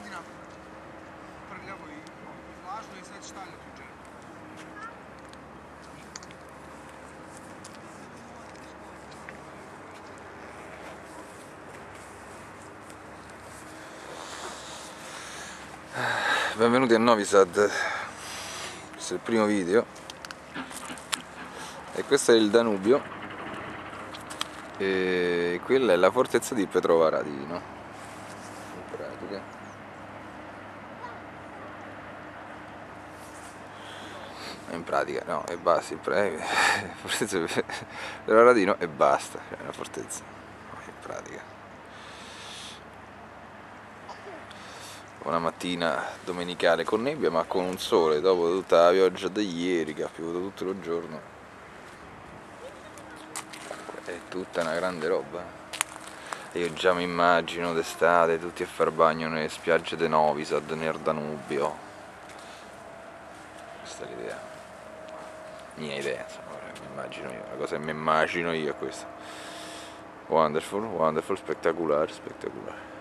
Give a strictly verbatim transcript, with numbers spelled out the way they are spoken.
одинаково. Пролевый влажный, если читали тут же. Benvenuti a Novi Sad, questo è il primo video e questo è il Danubio e quella è la fortezza di Petrovaradino, in pratica. In pratica no, e basta, in pratica, fortezza di Petrovaradino e basta, è una fortezza, in pratica. Una mattina domenicale con nebbia ma con un sole, dopo tutta la pioggia di ieri che ha piovuto tutto il giorno, è tutta una grande roba. E io già mi immagino d'estate tutti a far bagno nelle spiagge di Novi Sad, nel Danubio. Questa è l'idea, mia idea, insomma, mi immagino io, la cosa che mi immagino io è questa. Wonderful, wonderful, spettacolare, spettacolare.